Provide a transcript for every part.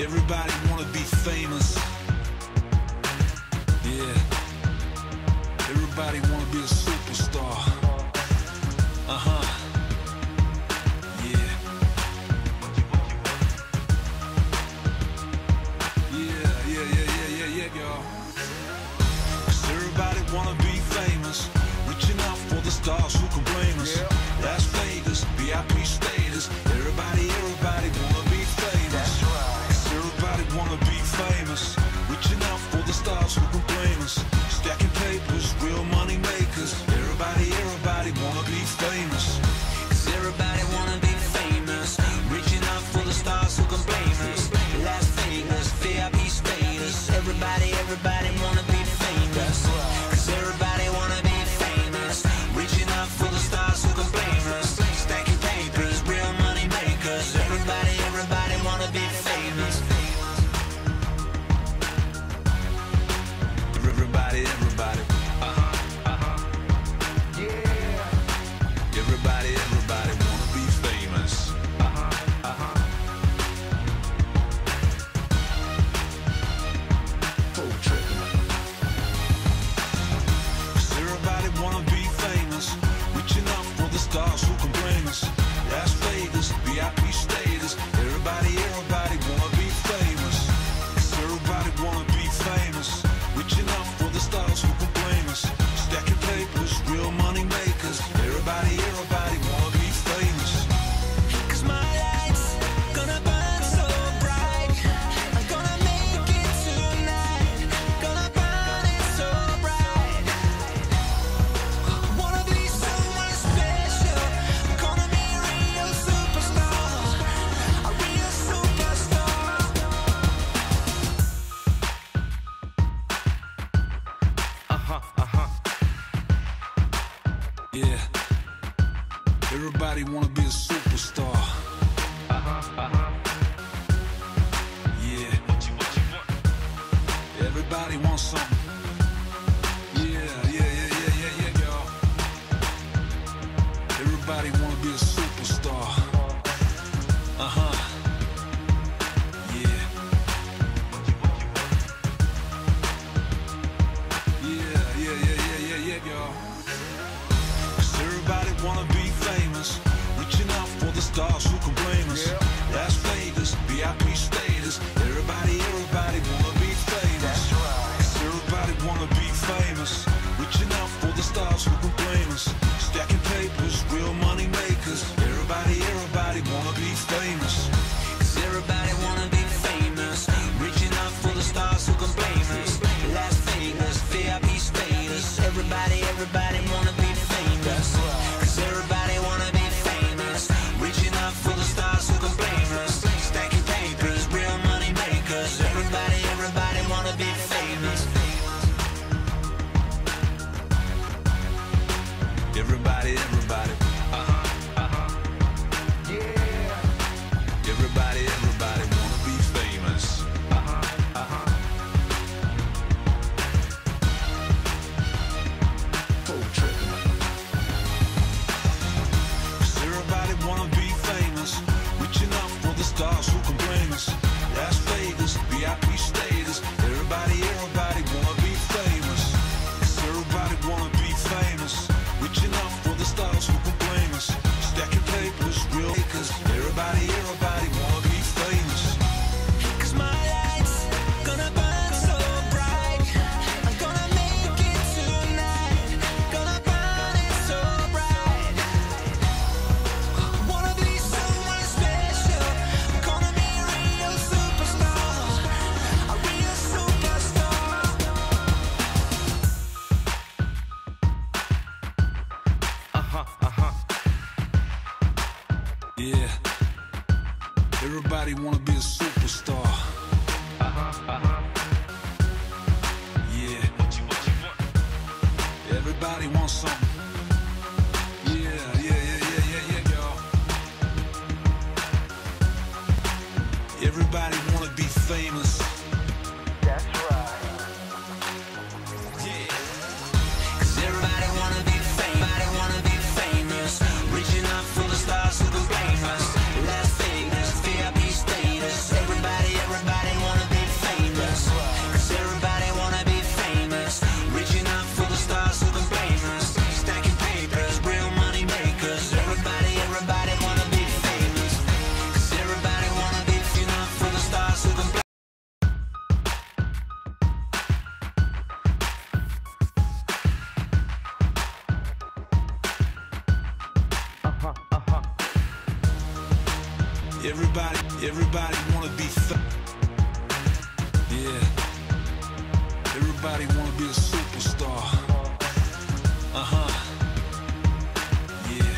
Everybody wanna be famous. Yeah. Everybody wanna be a superstar. Uh-huh. Yeah. Yeah, y'all. 'Cause everybody wanna be famous. Reaching out for the stars, who can blame us? Las Vegas, VIP status. Everybody wanna be famous. That's right. 'Cause everybody wanna be famous. Reaching out for the stars, who can blame us? Stacking papers, real money makers. Everybody wanna be famous. 'Cause everybody wanna be famous. Reaching out for the stars, who can blame us? Las Vegas, VIP status. Everybody wanna be famous. 'Cause everybody wanna be famous. Reaching out for the stars, who can blame us? Stacking papers, real money makers. Everybody wanna be famous. Everybody. Yeah. Everybody wanna be famous. Full trip. 'Cause everybody wanna be famous. Reaching out for the stars, who can blame us? Las Vegas, VIP status. Everybody wanna be famous. 'Cause everybody wanna be famous. Reaching out for the stars, who can blame us? Stacking papers, real money makers. Everybody wanna be famous. 'Cause my lights gonna burn so bright. I'm gonna make it tonight. Gonna burn it so bright. Wanna be someone special. Gonna be a real superstar. A real superstar. Yeah. Everybody wanna be a superstar. Yeah. Everybody wants something. Yeah, y'all. Everybody wanna be a superstar. Uh-huh. Yeah. Yeah, y'all. 'Cause everybody wanna be famous. Reaching out for the stars, who can blame us? Las Vegas, VIP status. Everybody wanna be famous. That's right. 'Cause everybody wanna be famous. Reaching out for the stars, who can blame us? Stacking papers, real money makers. Everybody wanna be famous. 'Cause everybody wanna be famous. Reaching out for the stars, who can blame us? Las Vegas, VIP status. Everybody wanna be famous. 'Cause everybody wanna be famous. Reaching out for the stars, who can blame us? Stacking papers, real money makers. Everybody wanna be famous. Everybody. Yeah. Everybody wanna be famous. Full trip. 'Cause everybody wanna be famous. Reaching out for the stars, who can blame us? Las Vegas, VIP status. Everybody wanna be famous. 'Cause everybody wanna be famous. Reaching out for the stars, who can blame us? Stacking papers, real makers. Everybody wanna be famous. 'Cause my lights gonna burn so bright. I'm gonna make it tonight. Gonna burn it so bright. Wanna be someone special. Gonna be a real superstar. A real superstar. Yeah. Everybody wanna be a superstar. Yeah. Everybody wants something. Yeah, y'all. Everybody wanna be famous. That's right. Yeah. 'Cause everybody wanna be famous. Reaching out for the stars, who can blame us? Las Vegas, VIP status. Everybody Everybody wanna be yeah. Everybody wanna be a superstar. Yeah.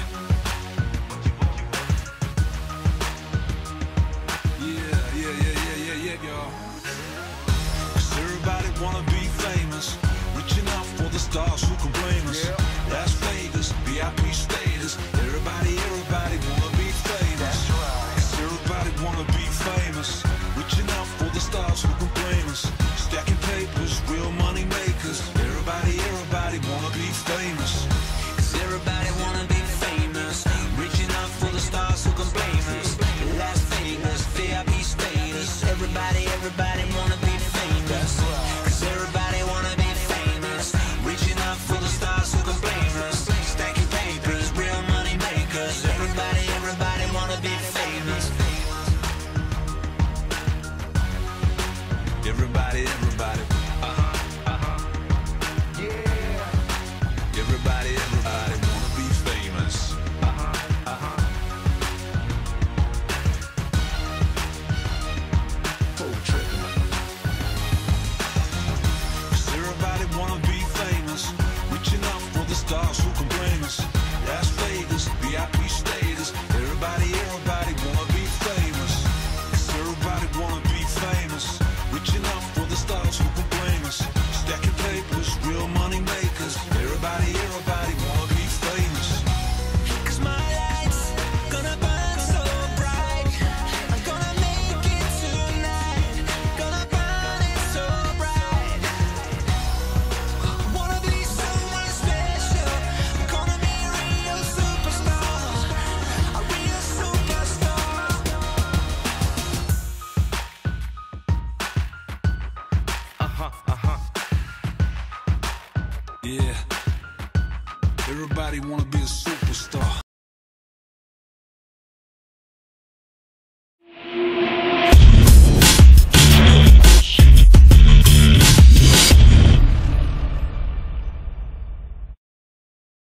Yeah, y'all. 'Cause everybody wanna be famous, rich enough for the stars who can blame us. Las Vegas, VIP status. Everybody